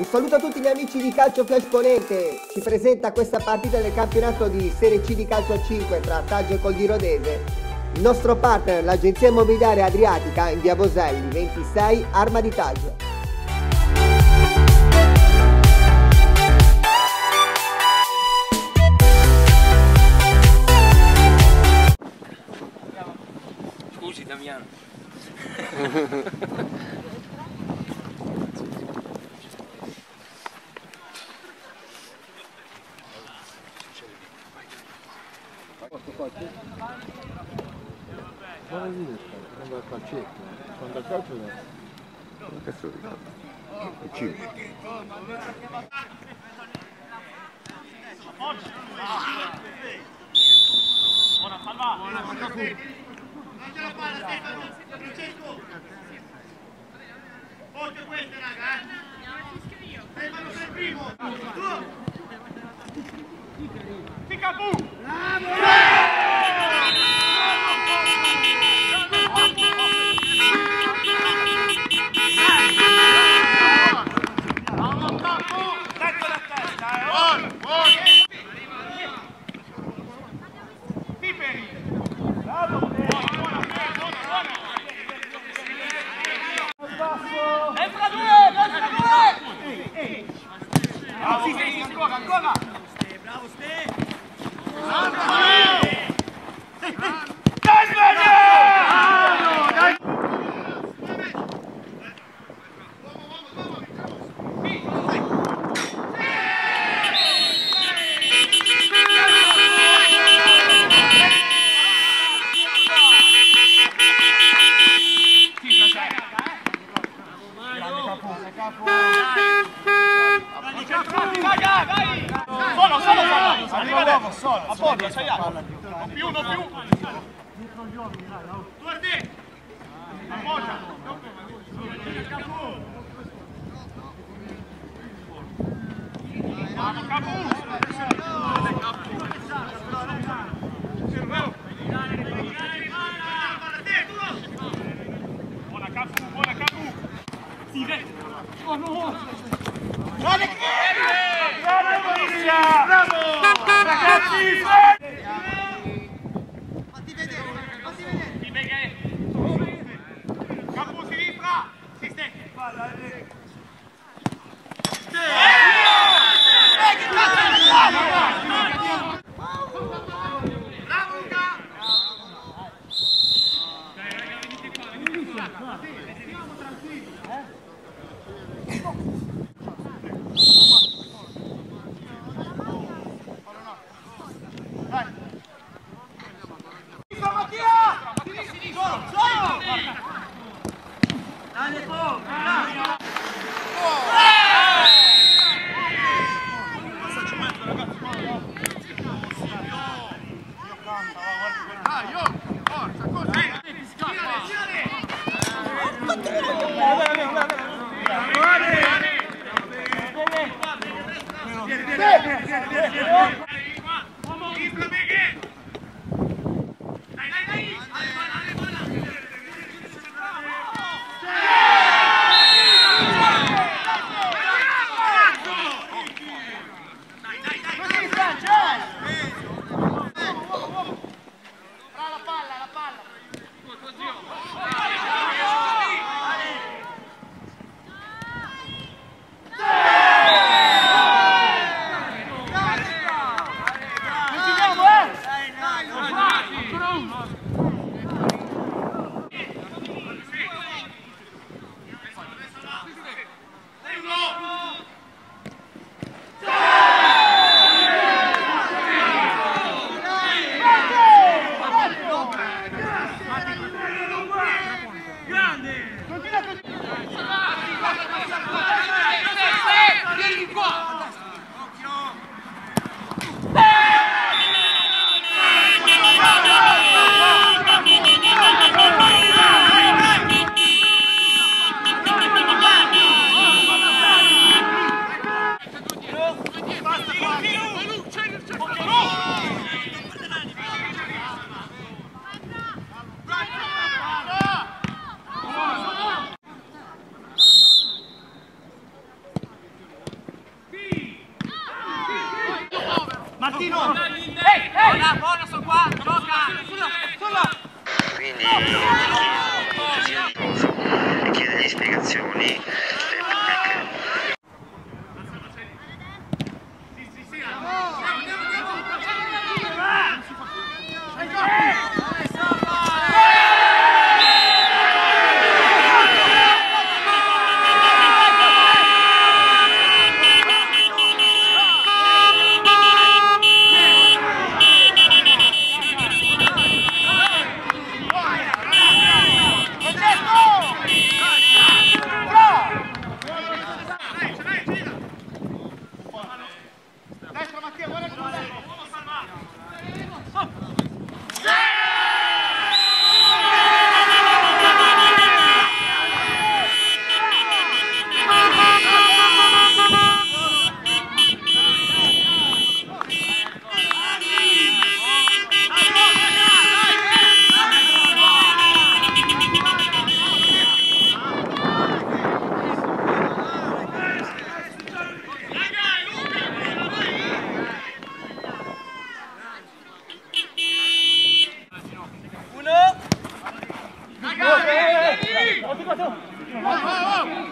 saluto a tutti gli amici di Calcio Flash Ponente. Ci presenta questa partita del campionato di Serie C di calcio a 5 tra Taggio e Coldirodese. Il nostro partner, l'agenzia immobiliare Adriatica, in via Boselli 26, Arma di Taggio. Scusi Damiano. Buona vita, prendo il calcetto, quando il calcio è... Questo è 5. Buona salva! Mangia la palla, Stefano! Francesco! Occhio queste, raga! Stefano sei il primo! Fica bu! Ancora! Bravo Ste! Arriva l'uomo, solo, a bordo, sei là. Non più. Tu a te. Appoggia. Vamos, Capu. Buona Capu. Sì, oh no. Grande Maurizia! Bravo! Ragazzi! Fatti vedere! Ti vede! Capo sinistra! Si stecca! Palla! Bravo Luca! Dai raga, venite qua! Siamo tranquilli! continuo! Buona, sono qua! Gioca! Quindi chiedergli spiegazioni. Go!